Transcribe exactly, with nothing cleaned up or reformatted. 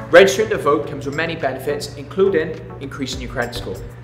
Registering to vote comes with many benefits, including increasing your credit score.